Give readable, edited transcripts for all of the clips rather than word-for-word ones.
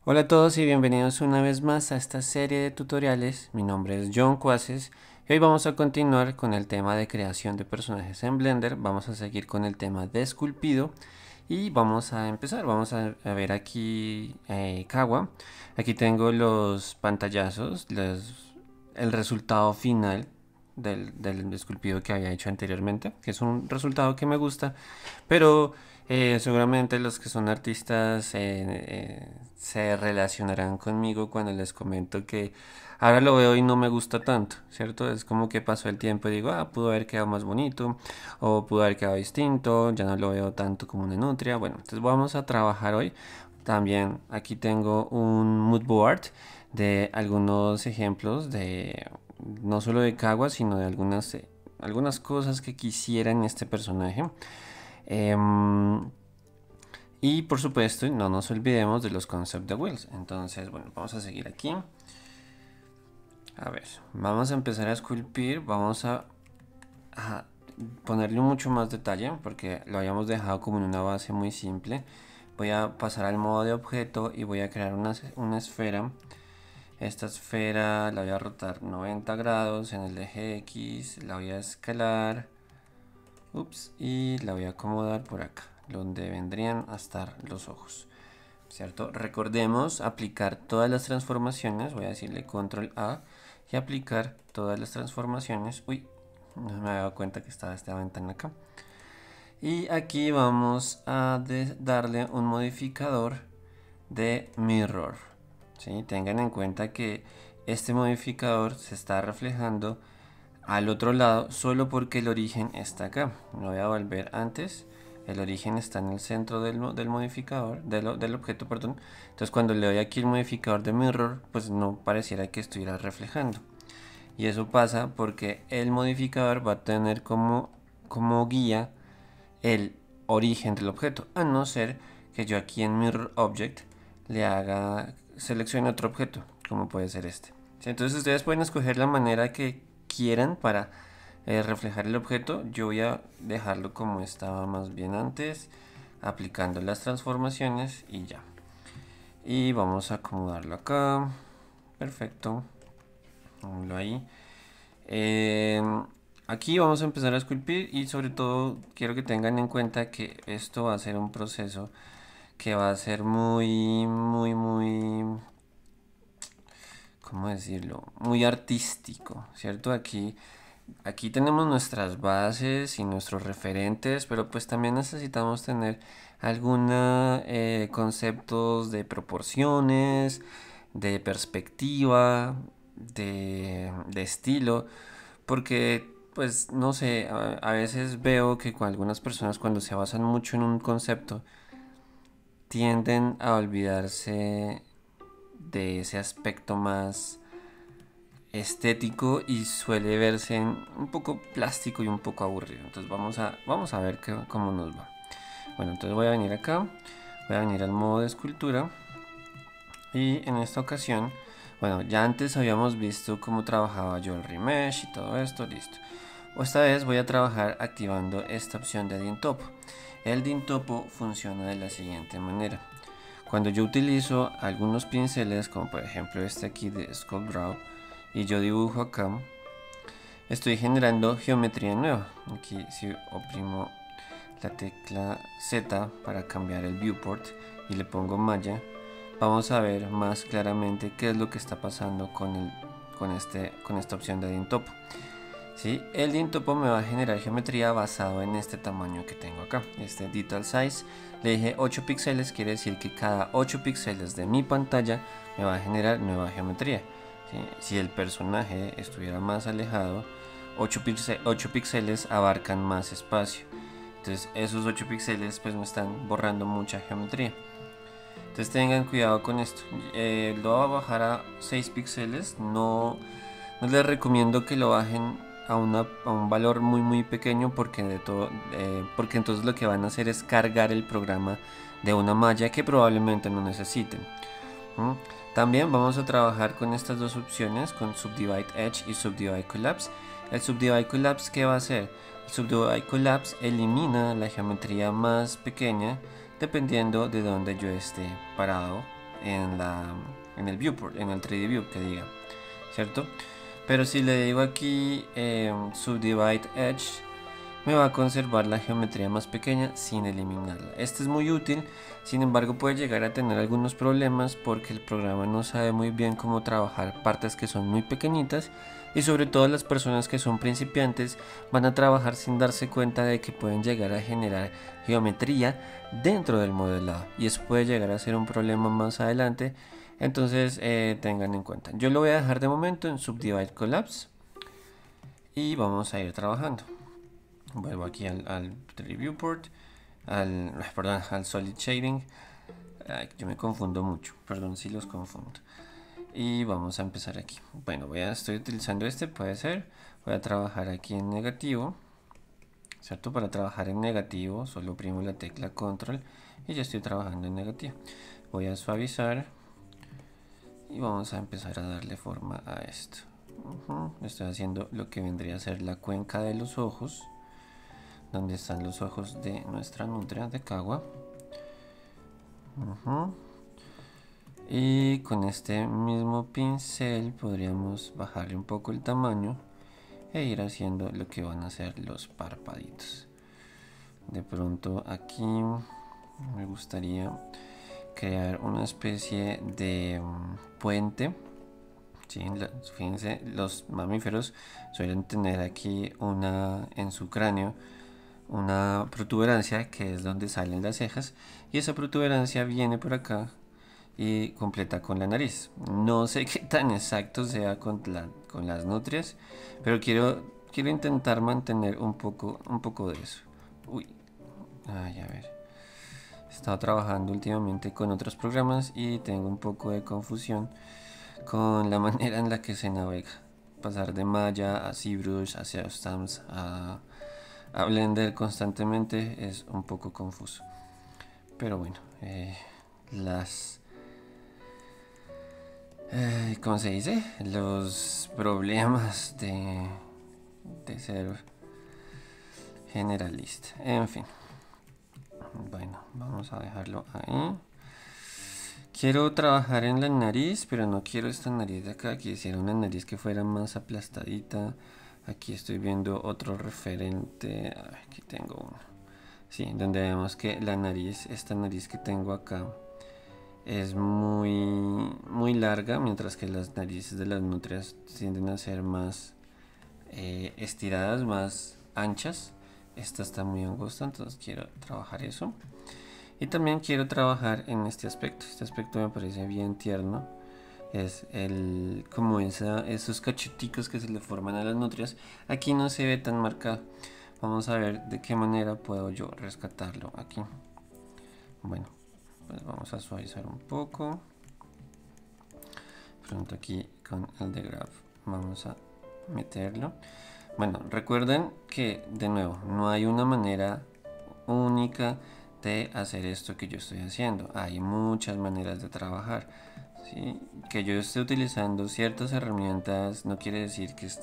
Hola a todos y bienvenidos una vez más a esta serie de tutoriales. Mi nombre es John Cuases y hoy vamos a continuar con el tema de creación de personajes en Blender. Vamos a seguir con el tema de esculpido y vamos a empezar. Vamos a ver aquí Kawa. Aquí tengo los pantallazos, el resultado final del esculpido que había hecho anteriormente, que es un resultado que me gusta, pero seguramente los que son artistas se relacionarán conmigo cuando les comento que ahora lo veo y no me gusta tanto, ¿cierto? Es como que pasó el tiempo y digo, pudo haber quedado más bonito o pudo haber quedado distinto, ya no lo veo tanto como una nutria. Bueno, entonces vamos a trabajar hoy. También aquí tengo un mood board de algunos ejemplos de no solo de Kawa, sino de algunas cosas que quisiera en este personaje. Em, y por supuesto, no nos olvidemos de los concept de wheels. Entonces, bueno, vamos a seguir aquí. A ver, vamos a empezar a esculpir. Vamos a ponerle mucho más detalle porque lo habíamos dejado como en una base muy simple. Voy a pasar al modo de objeto y voy a crear una esfera. Esta esfera la voy a rotar 90 grados en el eje X, la voy a escalar, y la voy a acomodar por acá, donde vendrían a estar los ojos, ¿cierto? Recordemos aplicar todas las transformaciones, voy a decirle control A y aplicar todas las transformaciones. Uy, no me había dado cuenta que estaba esta ventana acá. Y aquí vamos a darle un modificador de mirror. ¿Sí? Tengan en cuenta que este modificador se está reflejando al otro lado solo porque el origen está acá. Me voy a volver antes. El origen está en el centro del modificador, del objeto, perdón. Entonces cuando le doy aquí el modificador de mirror, pues no pareciera que estuviera reflejando. Y eso pasa porque el modificador va a tener como guía el origen del objeto, a no ser que yo aquí en Mirror Object seleccione otro objeto, como puede ser este. ¿Sí? Entonces ustedes pueden escoger la manera que quieran para reflejar el objeto. Yo voy a dejarlo como estaba más bien antes, aplicando las transformaciones y ya. Y vamos a acomodarlo acá. Perfecto. Ponlo ahí. Eh, Aquí vamos a empezar a esculpir y sobre todo quiero que tengan en cuenta que esto va a ser un proceso que va a ser muy, ¿cómo decirlo? Muy artístico, ¿cierto? Aquí tenemos nuestras bases y nuestros referentes, pero pues también necesitamos tener algunos conceptos de proporciones, de perspectiva, de estilo, porque pues no sé, a veces veo que con algunas personas cuando se basan mucho en un concepto tienden a olvidarse de ese aspecto más estético y suele verse un poco plástico y un poco aburrido. Entonces vamos a ver cómo nos va. Bueno, entonces voy a venir acá, voy a venir al modo de escultura y en esta ocasión, bueno, ya antes habíamos visto cómo trabajaba yo el remesh y todo esto, listo. Esta vez voy a trabajar activando esta opción de Dintopo. El Dintopo funciona de la siguiente manera. Cuando yo utilizo algunos pinceles, como por ejemplo este aquí de Sculpt Draw, y yo dibujo acá, estoy generando geometría nueva. Aquí si oprimo la tecla Z para cambiar el viewport y le pongo malla, vamos a ver más claramente qué es lo que está pasando con esta opción de Dintopo. ¿Sí? El Dintopo me va a generar geometría basado en este tamaño que tengo acá, este detail size. Le dije 8 píxeles, quiere decir que cada 8 píxeles de mi pantalla me va a generar nueva geometría. ¿Sí? Si el personaje estuviera más alejado, 8 píxeles abarcan más espacio. Entonces esos 8 píxeles pues me están borrando mucha geometría. Entonces tengan cuidado con esto. Lo voy a bajar a 6 píxeles. No les recomiendo que lo bajen a un valor muy pequeño porque entonces lo que van a hacer es cargar el programa de una malla que probablemente no necesiten. ¿Mm? También vamos a trabajar con estas dos opciones, con Subdivide Edge y Subdivide Collapse. El Subdivide Collapse, ¿qué va a hacer? El Subdivide Collapse elimina la geometría más pequeña dependiendo de donde yo esté parado en el viewport, en el 3D view que diga, ¿cierto? Pero si le digo aquí subdivide edge, me va a conservar la geometría más pequeña sin eliminarla. Este es muy útil, sin embargo puede llegar a tener algunos problemas porque el programa no sabe muy bien cómo trabajar partes que son muy pequeñitas, y sobre todo las personas que son principiantes van a trabajar sin darse cuenta de que pueden llegar a generar geometría dentro del modelado, y eso puede llegar a ser un problema más adelante. Entonces tengan en cuenta, yo lo voy a dejar de momento en subdivide collapse y vamos a ir trabajando. Vuelvo aquí al 3D viewport, al solid shading. Ay, yo me confundo mucho, perdón si los confundo. Y vamos a empezar aquí. Bueno, estoy utilizando puede ser. Voy a trabajar aquí en negativo, ¿cierto? Para trabajar en negativo solo oprimo la tecla control y ya estoy trabajando en negativo. Voy a suavizar y vamos a empezar a darle forma a esto. Estoy haciendo lo que vendría a ser la cuenca de los ojos, donde están los ojos de nuestra nutria de Kawa. Y con este mismo pincel podríamos bajarle un poco el tamaño e ir haciendo lo que van a ser los párpados. De pronto aquí me gustaría crear una especie de puente. Sí, fíjense, los mamíferos suelen tener aquí en su cráneo una protuberancia que es donde salen las cejas, y esa protuberancia viene por acá y completa con la nariz. No sé qué tan exacto sea con las nutrias, pero quiero intentar mantener un poco de eso. Uy, ay, a ver. He estado trabajando últimamente con otros programas y tengo un poco de confusión con la manera en la que se navega. Pasar de Maya a ZBrush, a Stamps, a Blender constantemente es un poco confuso. Pero bueno, ¿cómo se dice? Los problemas de ser generalista. En fin. Bueno, vamos a dejarlo ahí. Quiero trabajar en la nariz, pero no quiero esta nariz de acá. Quisiera una nariz que fuera más aplastadita. Aquí estoy viendo otro referente. Aquí tengo uno. Sí, donde vemos que la nariz, esta nariz que tengo acá, es muy larga, mientras que las narices de las nutrias tienden a ser más estiradas, más anchas. Esta está muy angosta, entonces quiero trabajar eso. Y también quiero trabajar en este aspecto. Este aspecto me parece bien tierno. Es como esos cacheticos que se le forman a las nutrias. Aquí no se ve tan marcado. Vamos a ver de qué manera puedo yo rescatarlo aquí. Bueno, pues vamos a suavizar un poco. Pronto aquí con el de Graph vamos a meterlo. Bueno, recuerden que de nuevo no hay una manera única de hacer esto que yo estoy haciendo. Hay muchas maneras de trabajar. ¿Sí? Que yo esté utilizando ciertas herramientas no quiere decir que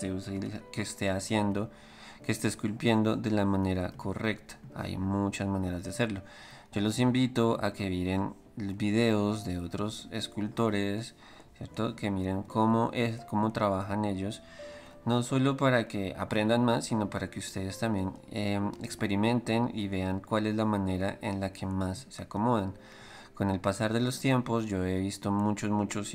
esté esculpiendo de la manera correcta. Hay muchas maneras de hacerlo. Yo los invito a que miren videos de otros escultores, ¿cierto? Que miren cómo trabajan ellos, no solo para que aprendan más, sino para que ustedes también experimenten y vean cuál es la manera en la que más se acomodan. Con el pasar de los tiempos yo he visto muchos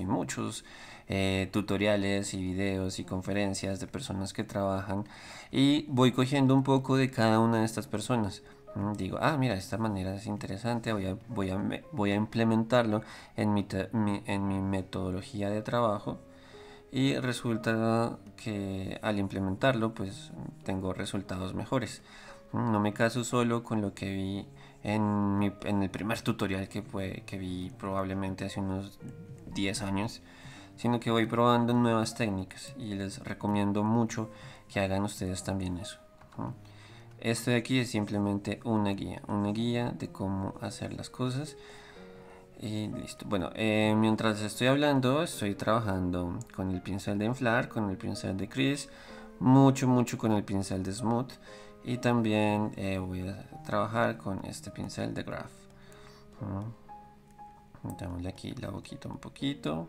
tutoriales y videos y conferencias de personas que trabajan, y voy cogiendo un poco de cada una de estas personas. Digo, mira, esta manera es interesante, voy a implementarlo en mi metodología de trabajo, y resulta que al implementarlo pues tengo resultados mejores. No me caso solo con lo que vi en el primer tutorial que vi probablemente hace unos 10 años, sino que voy probando nuevas técnicas y les recomiendo mucho que hagan ustedes también eso. Esto de aquí es simplemente una guía de cómo hacer las cosas. Y listo. Bueno, mientras estoy hablando, estoy trabajando con el pincel de inflar, con el pincel de crease, mucho con el pincel de smooth, y también voy a trabajar con este pincel de graph. Dámosle aquí la boquita un poquito.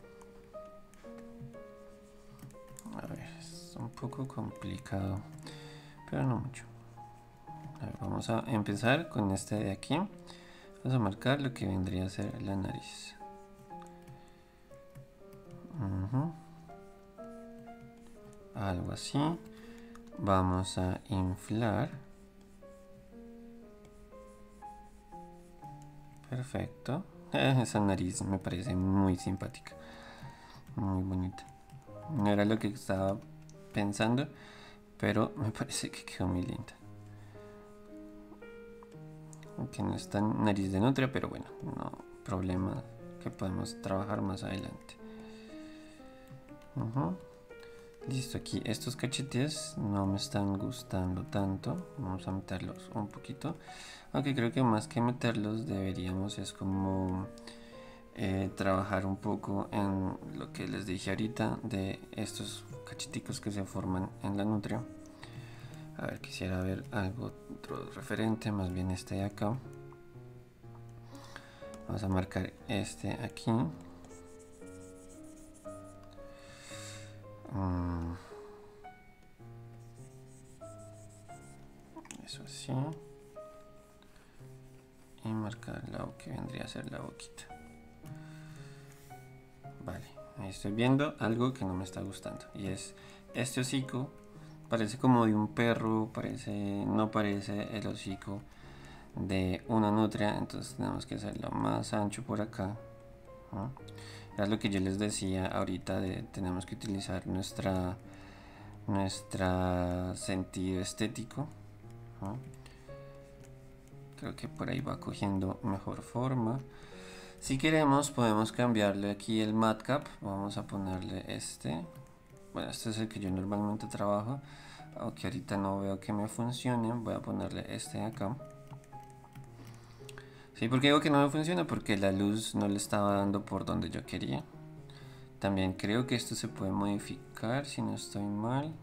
A ver, es un poco complicado, pero no mucho. A ver, vamos a empezar con este de aquí. Vamos a marcar lo que vendría a ser la nariz. Algo así. Vamos a inflar. Perfecto. Esa nariz me parece muy simpática. Muy bonita. No era lo que estaba pensando, pero me parece que quedó muy linda. Aunque no es tan nariz de nutria, pero bueno, no problema, que podemos trabajar más adelante. Listo, aquí estos cachetes no me están gustando tanto. Vamos a meterlos un poquito. Aunque creo que más que meterlos deberíamos es como trabajar un poco en lo que les dije ahorita de estos cacheticos que se forman en la nutria. A ver, quisiera ver algo otro referente, más bien este de acá. Vamos a marcar este aquí. Eso así. Y marcar lo que vendría a ser la boquita. Vale, ahí estoy viendo algo que no me está gustando. Y es este hocico. Parece como de un perro, no parece el hocico de una nutria. Entonces tenemos que hacerlo más ancho por acá. Es lo que yo les decía ahorita tenemos que utilizar nuestra sentido estético. Creo que por ahí va cogiendo mejor forma. Si queremos podemos cambiarle aquí el matcap. Vamos a ponerle este. Bueno, este es el que yo normalmente trabajo, aunque ahorita no veo que me funcione. Voy a ponerle este de acá. Sí, porque digo que no me funciona porque la luz no le estaba dando por donde yo quería. También creo que esto se puede modificar si no estoy mal.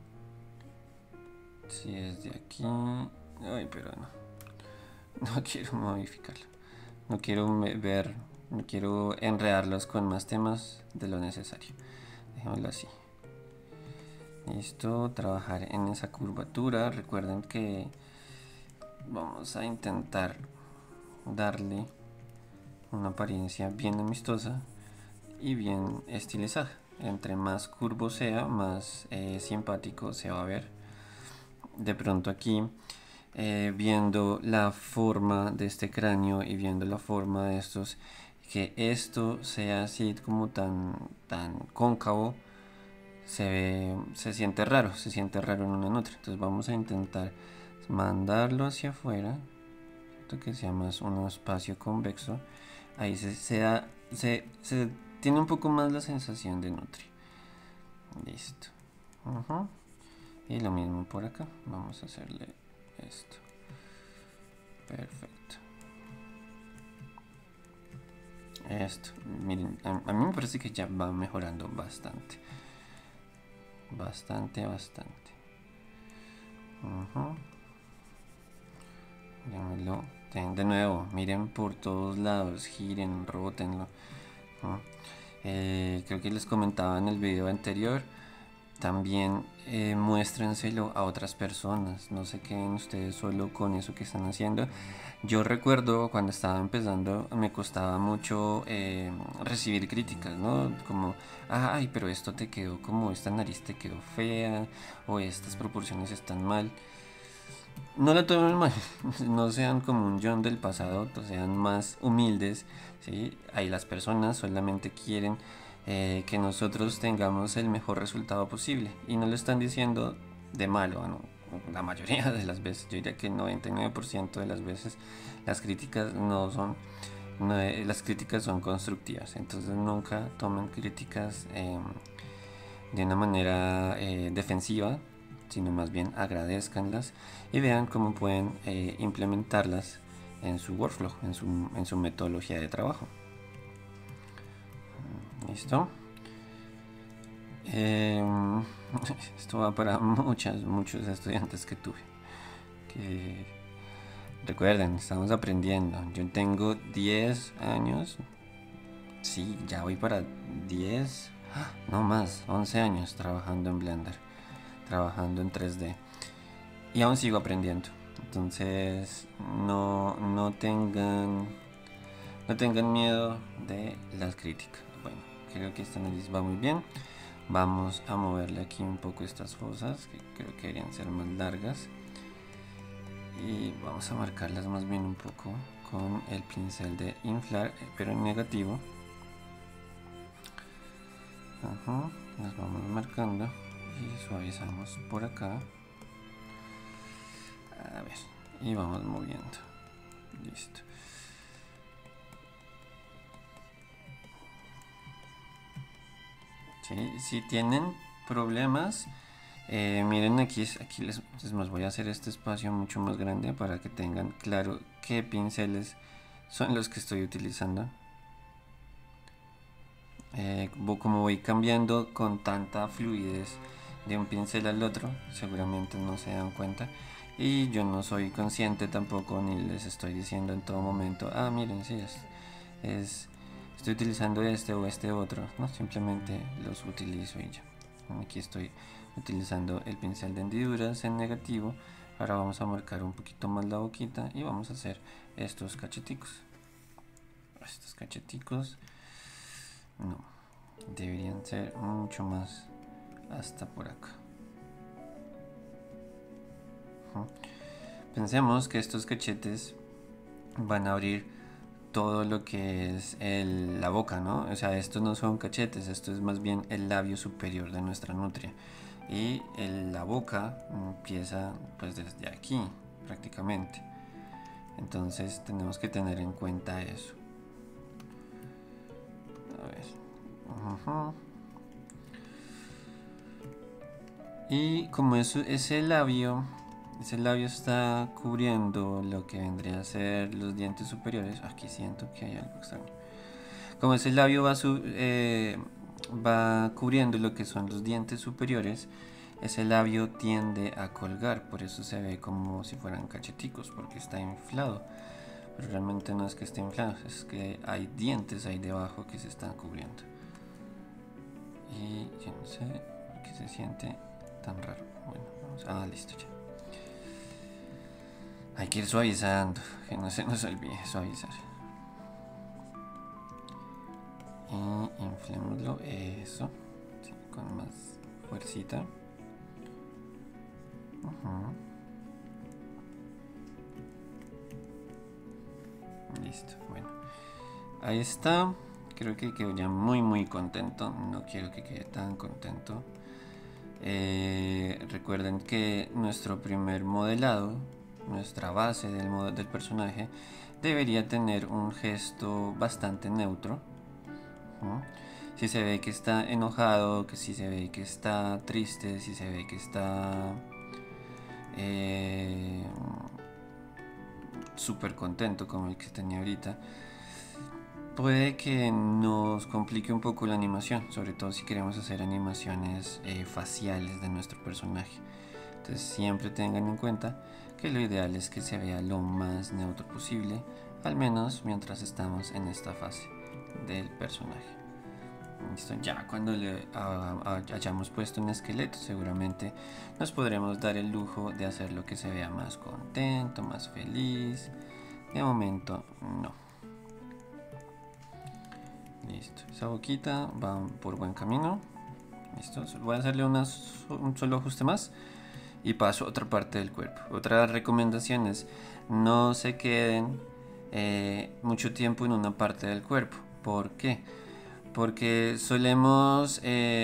Si es de aquí. Ay, pero no quiero modificarlo. No quiero enredarlos con más temas de lo necesario. Dejémoslo así. Listo, trabajar en esa curvatura. Recuerden que vamos a intentar darle una apariencia bien amistosa y bien estilizada. Entre más curvo sea, más simpático se va a ver. De pronto aquí, viendo la forma de este cráneo y viendo la forma de estos, que esto sea así como tan cóncavo, se siente raro en una nutria. Entonces vamos a intentar mandarlo hacia afuera, que sea más un espacio convexo. Ahí se tiene un poco más la sensación de nutria. Listo. Y lo mismo por acá. Vamos a hacerle esto. Perfecto. Esto, miren, a mí me parece que ya va mejorando bastante. Bastante. Mírenlo. De nuevo, miren por todos lados, giren, rotenlo. Creo que les comentaba en el video anterior. También muéstrenselo a otras personas. No se queden ustedes solo con eso que están haciendo. Yo recuerdo cuando estaba empezando me costaba mucho recibir críticas, ¿no? Como, ay, pero esto te quedó como, esta nariz te quedó fea, o estas proporciones están mal. No la tomen mal, no sean como un John del pasado, sean más humildes, ¿sí? Ahí las personas solamente quieren que nosotros tengamos el mejor resultado posible y no lo están diciendo de malo, ¿no? La mayoría de las veces, yo diría que el 99% de las veces las críticas las críticas son constructivas, entonces nunca tomen críticas de una manera defensiva, sino más bien agradezcanlas y vean cómo pueden implementarlas en su workflow, en su metodología de trabajo. ¿Listo? Esto va para muchos estudiantes que tuve. Recuerden, estamos aprendiendo. Yo tengo 10 años, Sí, ya voy para 10, no más, 11 años trabajando en Blender, trabajando en 3D. Y aún sigo aprendiendo. Entonces, no tengan miedo de las críticas. Bueno, creo que esta nariz va muy bien. Vamos a moverle aquí un poco estas fosas, que creo que deberían ser más largas. Y vamos a marcarlas más bien un poco con el pincel de inflar, pero en negativo. Ajá, las vamos marcando y suavizamos por acá. A ver, y vamos moviendo. Listo. ¿Sí? Si tienen problemas, miren aquí les más voy a hacer este espacio mucho más grande para que tengan claro qué pinceles son los que estoy utilizando. Como voy cambiando con tanta fluidez de un pincel al otro, seguramente no se dan cuenta. Y yo no soy consciente tampoco, ni les estoy diciendo en todo momento, ah, miren, sí, estoy utilizando este o este otro. No, simplemente los utilizo y ya. Aquí estoy utilizando el pincel de hendiduras en negativo. Ahora vamos a marcar un poquito más la boquita y vamos a hacer estos cacheticos. Estos cacheticos, no, deberían ser mucho más hasta por acá. Pensemos que estos cachetes van a abrir todo lo que es la boca, ¿no? O sea, estos no son cachetes, esto es más bien el labio superior de nuestra nutria. Y la boca empieza pues desde aquí, prácticamente. Entonces tenemos que tener en cuenta eso. A ver. Y como ese labio está cubriendo lo que vendría a ser los dientes superiores. Aquí siento que hay algo extraño. Como ese labio va cubriendo lo que son los dientes superiores, ese labio tiende a colgar, por eso se ve como si fueran cacheticos, porque está inflado. Pero realmente no es que esté inflado, es que hay dientes ahí debajo que se están cubriendo. Y yo no sé por qué se siente tan raro. Bueno, listo ya. Hay que ir suavizando, que no se nos olvide suavizar. Y inflémoslo, eso, sí, con más fuercita. Listo, bueno. Ahí está. Creo que quedó ya muy contento. No quiero que quede tan contento. Recuerden que nuestro primer modelado, nuestra base del personaje, debería tener un gesto bastante neutro. Si se ve que está enojado, que si se ve que está triste, si se ve que está súper contento como el que tenía ahorita, puede que nos complique un poco la animación, sobre todo si queremos hacer animaciones faciales de nuestro personaje. Entonces siempre tengan en cuenta que lo ideal es que se vea lo más neutro posible, al menos mientras estamos en esta fase del personaje. Listo, ya cuando le hayamos puesto un esqueleto, seguramente nos podremos dar el lujo de hacer lo que se vea más contento, más feliz. De momento no. Listo, esa boquita va por buen camino. Listo, voy a hacerle un solo ajuste más y paso a otra parte del cuerpo. Otra recomendación es no se queden mucho tiempo en una parte del cuerpo. ¿Por qué? Porque solemos,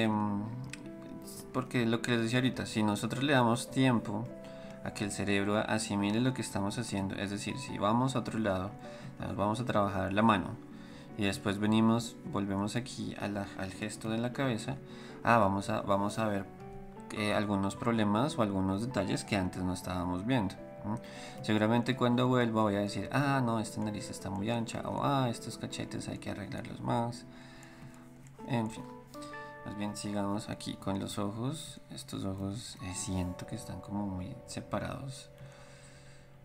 porque lo que les decía ahorita, si nosotros le damos tiempo a que el cerebro asimile lo que estamos haciendo, es decir, si vamos a otro lado, vamos a trabajar la mano y después volvemos aquí al gesto de la cabeza, vamos a ver algunos problemas o algunos detalles que antes no estábamos viendo. Seguramente cuando vuelva voy a decir, no, esta nariz está muy ancha, o estos cachetes hay que arreglarlos más. En fin, más bien sigamos aquí con los ojos. Estos ojos siento que están como muy separados.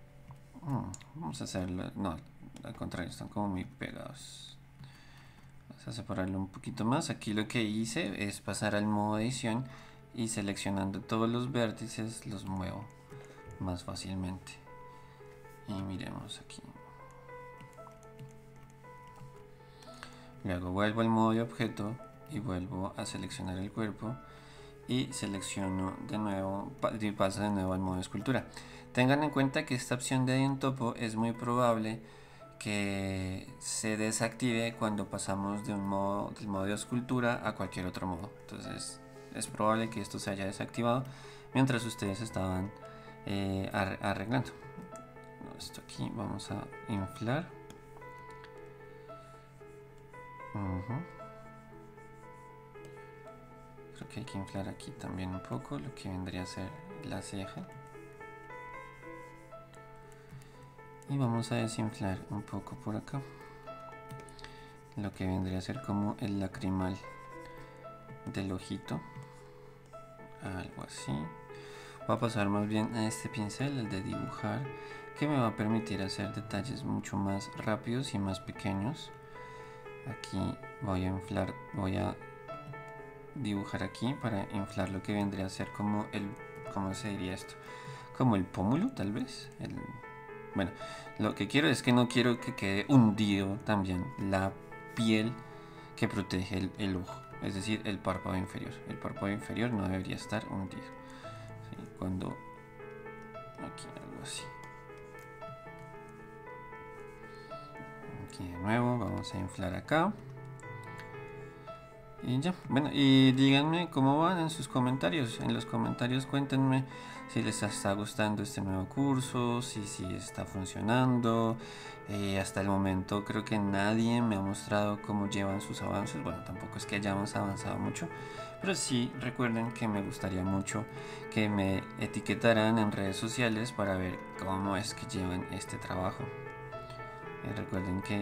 Vamos a hacerlo, no, al contrario, están como muy pegados. Vamos a separarlo un poquito más. Aquí lo que hice es pasar al modo edición y seleccionando todos los vértices los muevo más fácilmente. Y miremos aquí. Luego vuelvo al modo de objeto y vuelvo a seleccionar el cuerpo y selecciono de nuevo y paso de nuevo al modo de escultura. Tengan en cuenta que esta opción de un topo es muy probable que se desactive cuando pasamos del modo de escultura a cualquier otro modo. Entonces es probable que esto se haya desactivado mientras ustedes estaban arreglando. Esto aquí vamos a inflar. Creo que hay que inflar aquí también un poco lo que vendría a ser la ceja. Y vamos a desinflar un poco por acá lo que vendría a ser como el lacrimal del ojito, algo así. Voy a pasar más bien a este pincel, el de dibujar, que me va a permitir hacer detalles mucho más rápidos y más pequeños. Aquí voy a inflar, voy a dibujar aquí para inflar lo que vendría a ser como el, ¿cómo se diría esto? Como el pómulo, tal vez. Bueno, lo que quiero es que no quiero que quede hundido también la piel que protege el ojo, es decir, el párpado inferior. El párpado inferior no debería estar hundido. ¿Sí? Cuando aquí algo así. Aquí de nuevo vamos a inflar acá. Y ya, bueno, y díganme cómo van en sus comentarios. En los comentarios cuéntenme si les está gustando este nuevo curso, si está funcionando. Hasta el momento creo que nadie me ha mostrado cómo llevan sus avances. Bueno, tampoco es que hayamos avanzado mucho, pero sí recuerden que me gustaría mucho que me etiquetaran en redes sociales para ver cómo es que llevan este trabajo. Recuerden que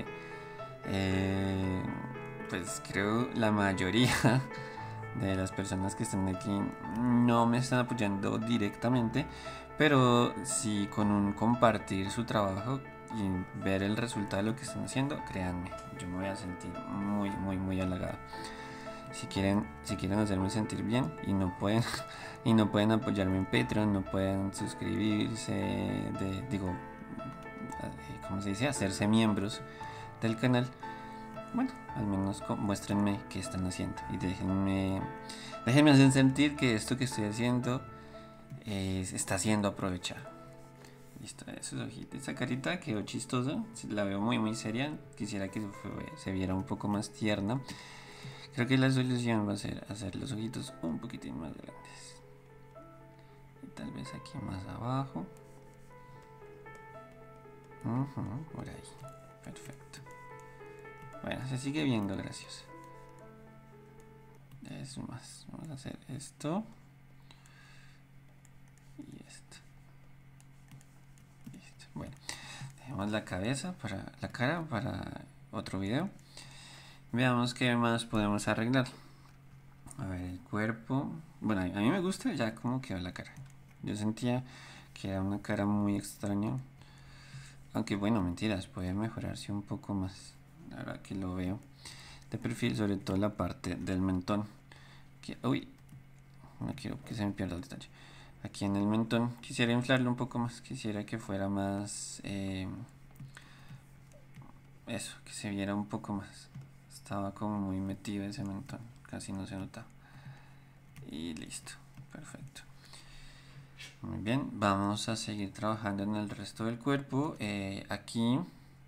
pues creo la mayoría de las personas que están aquí no me están apoyando directamente, pero sí con un compartir su trabajo y ver el resultado de lo que están haciendo, créanme, yo me voy a sentir muy halagado. Si quieren hacerme sentir bien y no pueden y no pueden apoyarme en Patreon, no pueden suscribirse, ¿cómo se dice? Hacerse miembros del canal. Bueno, al menos muéstrenme qué están haciendo y déjenme hacer sentir que esto que estoy haciendo está siendo aprovechado. Listo, esos ojitos, esa carita quedó chistosa, la veo muy seria, quisiera que se viera un poco más tierna. Creo que la solución va a ser hacer los ojitos un poquitín más grandes y tal vez aquí más abajo. Por ahí, perfecto. Bueno, se sigue viendo, gracias. Es más, vamos a hacer esto y esto. Listo. Bueno, dejemos la cabeza para la cara para otro video. Veamos qué más podemos arreglar. A ver, el cuerpo. Bueno, a mí me gusta ya cómo quedó la cara. Yo sentía que era una cara muy extraña. Aunque bueno, mentiras, puede mejorarse un poco más. Ahora que lo veo de perfil, sobre todo la parte del mentón. Uy, no quiero que se me pierda el detalle. Aquí en el mentón quisiera inflarlo un poco más. Quisiera que fuera más... eso, que se viera un poco más. Estaba como muy metido ese mentón. Casi no se nota. Y listo, perfecto. Muy bien, vamos a seguir trabajando en el resto del cuerpo. Aquí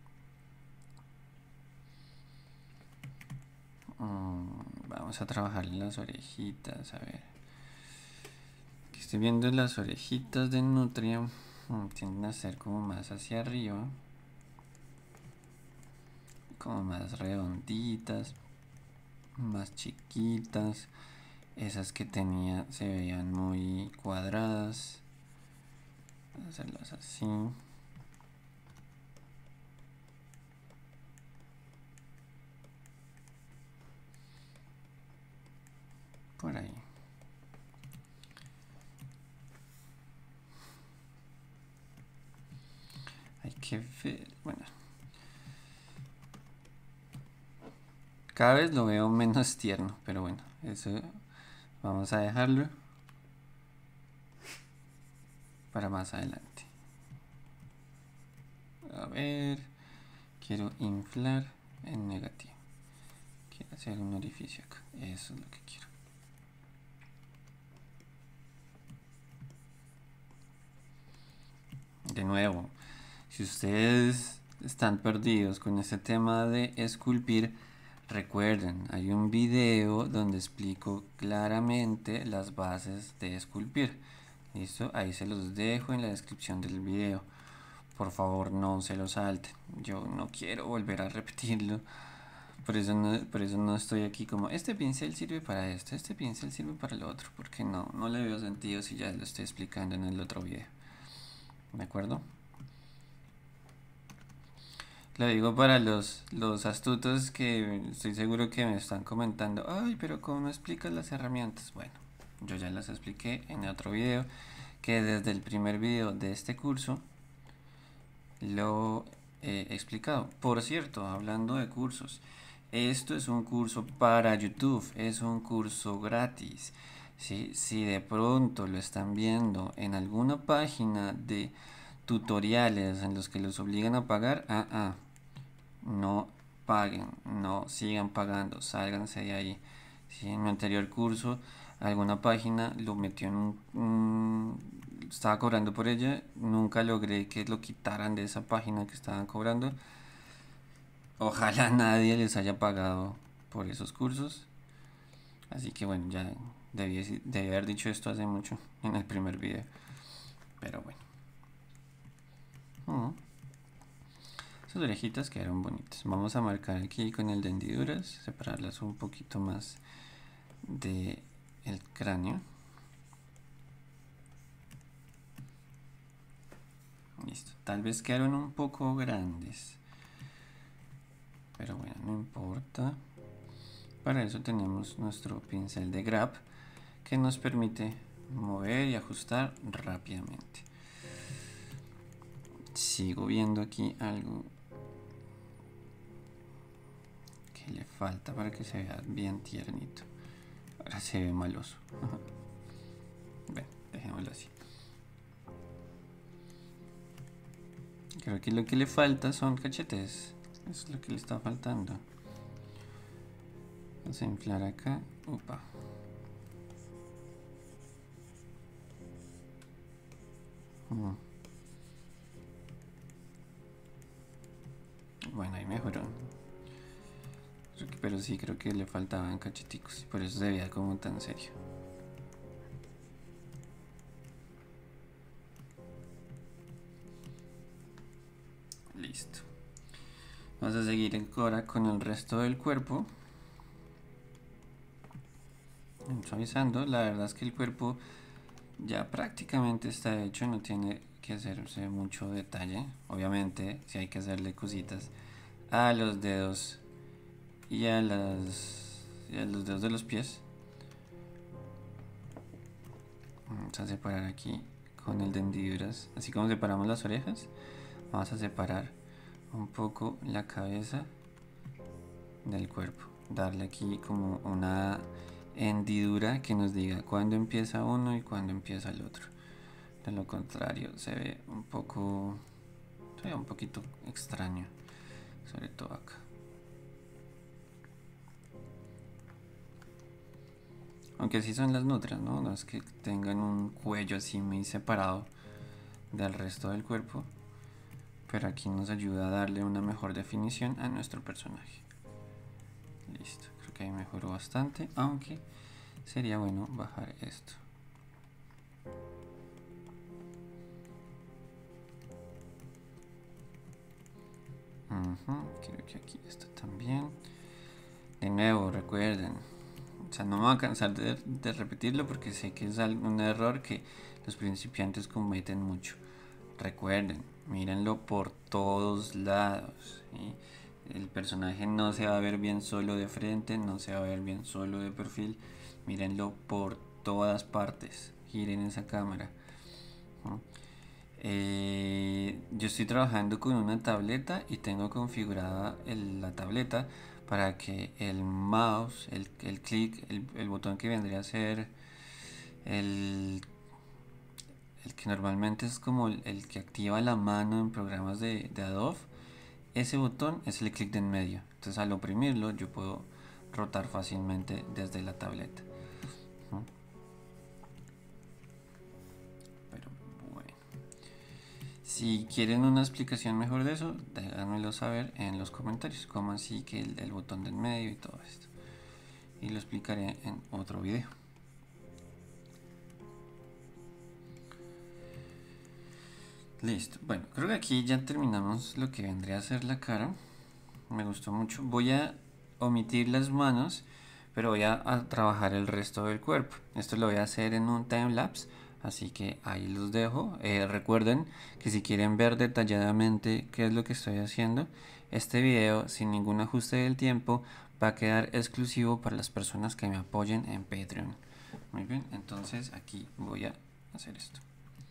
vamos a trabajar en las orejitas. A ver, aquí estoy viendo las orejitas de Nutria. Tienden a ser como más hacia arriba, como más redonditas, más chiquitas. Esas que tenía se veían muy cuadradas. Vamos a hacerlas así. Por ahí. Hay que ver, bueno, Cada vez lo veo menos tierno, pero bueno, eso vamos a dejarlo para más adelante. A ver, quiero inflar en negativo. Quiero hacer un orificio acá. Eso es lo que quiero. De nuevo, si ustedes están perdidos con este tema de esculpir, recuerden, hay un video donde explico claramente las bases de esculpir. ¿Listo? Ahí se los dejo en la descripción del video. Por favor, no se lo salten. Yo no quiero volver a repetirlo. Por eso no estoy aquí como, este pincel sirve para esto, este pincel sirve para lo otro. Porque no le veo sentido si ya lo estoy explicando en el otro video. ¿De acuerdo? Lo digo para los astutos que estoy seguro que me están comentando, ay, pero ¿cómo no explicas las herramientas? Bueno, yo ya las expliqué en otro video, que desde el primer video de este curso lo he explicado. Por cierto, hablando de cursos, esto es un curso para YouTube, es un curso gratis. ¿Sí? Si de pronto lo están viendo en alguna página de tutoriales en los que los obligan a pagar, no paguen, no sigan pagando, sálganse de ahí. ¿Sí? En mi anterior curso, alguna página lo metió en estaba cobrando por ella, nunca logré que lo quitaran de esa página que estaban cobrando. Ojalá nadie les haya pagado por esos cursos. Así que bueno, ya debí haber dicho esto hace mucho en el primer video. Pero bueno. Sus orejitas quedaron bonitas. Vamos a marcar aquí con el de hendiduras, separarlas un poquito más de el cráneo. Listo. Tal vez quedaron un poco grandes, pero bueno, no importa. Para eso tenemos nuestro pincel de grab que nos permite mover y ajustar rápidamente. Sigo viendo aquí algo que le falta para que se vea bien tiernito. Ahora se ve maloso. Bueno, dejémoslo así. Creo que lo que le falta son cachetes. Eso es lo que le está faltando. Vamos a inflar acá. Upa. Bueno, ahí mejoró. Pero sí, creo que le faltaban cacheticos. Por eso se veía como tan serio. Listo. Vamos a seguir ahora con el resto del cuerpo. Suavizando. La verdad es que el cuerpo ya prácticamente está hecho. No tiene que hacerse mucho detalle. Obviamente, si hay que hacerle cositas a los dedos y a los dedos de los pies. Vamos a separar aquí con el de hendiduras. Así como separamos las orejas, vamos a separar un poco la cabeza del cuerpo. Darle aquí como una hendidura que nos diga cuándo empieza uno y cuándo empieza el otro. De lo contrario se ve un poquito extraño, sobre todo acá. Aunque así son las nutras, ¿no? No es que tengan un cuello así muy separado del resto del cuerpo, pero aquí nos ayuda a darle una mejor definición a nuestro personaje. Listo, creo que ahí mejoró bastante, aunque sería bueno bajar esto. Creo que aquí esto también. De nuevo, recuerden, o sea, no me voy a cansar de repetirlo porque sé que es un error que los principiantes cometen mucho. Recuerden, mírenlo por todos lados, ¿sí? El personaje no se va a ver bien solo de frente, no se va a ver bien solo de perfil. Mírenlo por todas partes. Giren esa cámara. Yo estoy trabajando con una tableta y tengo configurada la tableta para que el mouse, el clic, el botón que vendría a ser el, el que normalmente es como el que activa la mano en programas de Adobe, ese botón es el clic de en medio. Entonces al oprimirlo yo puedo rotar fácilmente desde la tableta. Pero bueno, si quieren una explicación mejor de eso, déjenmelo saber en los comentarios, como así que el botón del medio y todo esto, y lo explicaré en otro video. Listo, bueno, creo que aquí ya terminamos lo que vendría a ser la cara. Me gustó mucho. Voy a omitir las manos, pero voy a trabajar el resto del cuerpo. Esto lo voy a hacer en un time lapse, así que ahí los dejo. Recuerden que si quieren ver detalladamente qué es lo que estoy haciendo, este video sin ningún ajuste del tiempo va a quedar exclusivo para las personas que me apoyen en Patreon. Muy bien, entonces aquí voy a hacer esto.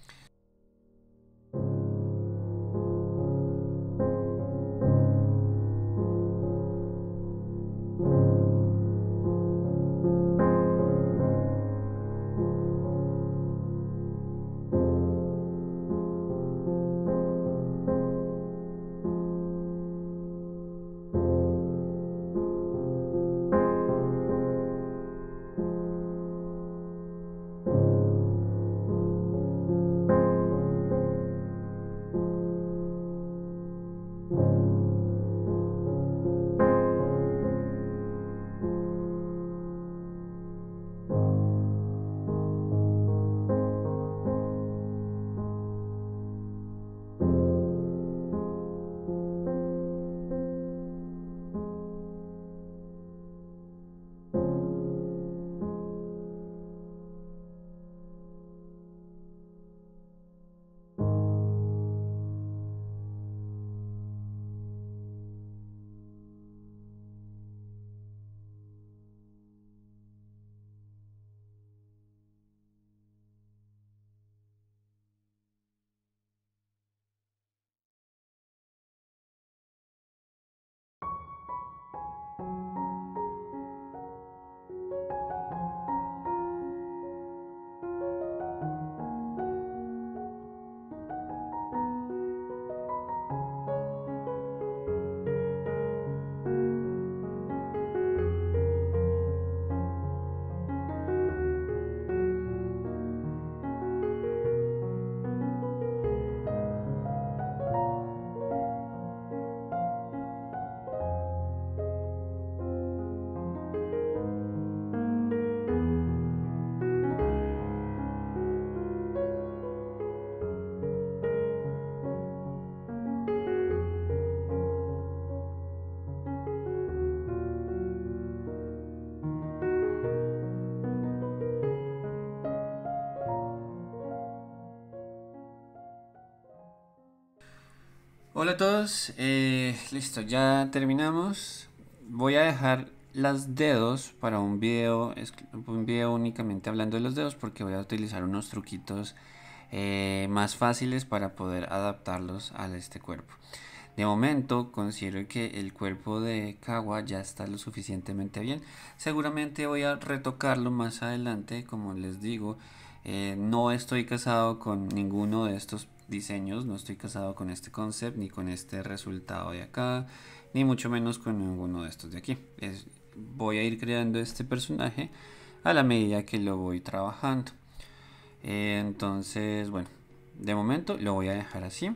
Hola a todos, listo, ya terminamos. Voy a dejar los dedos para un video únicamente hablando de los dedos, porque voy a utilizar unos truquitos más fáciles para poder adaptarlos a este cuerpo. De momento considero que el cuerpo de Kawa ya está lo suficientemente bien. Seguramente voy a retocarlo más adelante, como les digo. No estoy casado con ninguno de estos diseños, no estoy casado con este concept ni con este resultado de acá, ni mucho menos con ninguno de estos de aquí. Voy a ir creando este personaje a la medida que lo voy trabajando. Entonces, bueno, de momento lo voy a dejar así.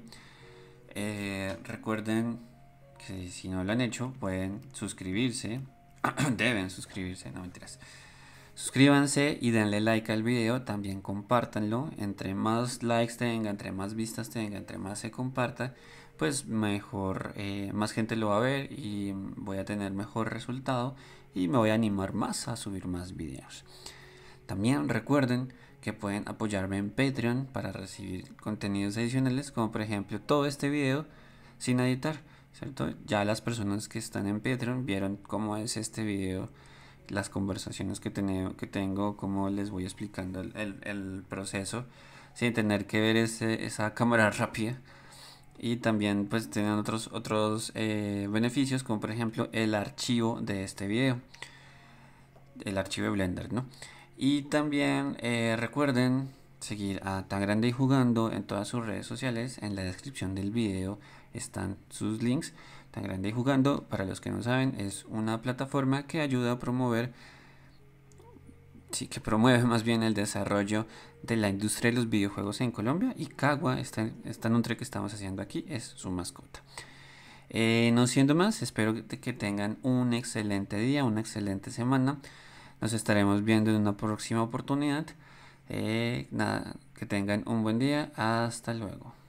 Recuerden que si no lo han hecho pueden suscribirse. Deben suscribirse, no mentiras. Suscríbanse y denle like al video, también compártanlo. Entre más likes tenga, entre más vistas tenga, entre más se comparta, pues mejor, más gente lo va a ver y voy a tener mejor resultado y me voy a animar más a subir más videos. También recuerden que pueden apoyarme en Patreon para recibir contenidos adicionales, como por ejemplo todo este video sin editar, ¿cierto? Ya las personas que están en Patreon vieron cómo es este video, las conversaciones que tengo, cómo les voy explicando el proceso sin tener que ver esa cámara rápida. Y también pues tienen otros beneficios, como por ejemplo el archivo de este video, el archivo de Blender, ¿no? Y también recuerden seguir a Tan Grande y Jugando en todas sus redes sociales. En la descripción del video están sus links. Tan Grande y Jugando, para los que no saben, es una plataforma que ayuda a promover, sí, que promueve más bien el desarrollo de la industria de los videojuegos en Colombia. Y Cagua, esta nutria que estamos haciendo aquí, es su mascota. No siendo más, espero que tengan un excelente día, una excelente semana. Nos estaremos viendo en una próxima oportunidad. Nada, que tengan un buen día. Hasta luego.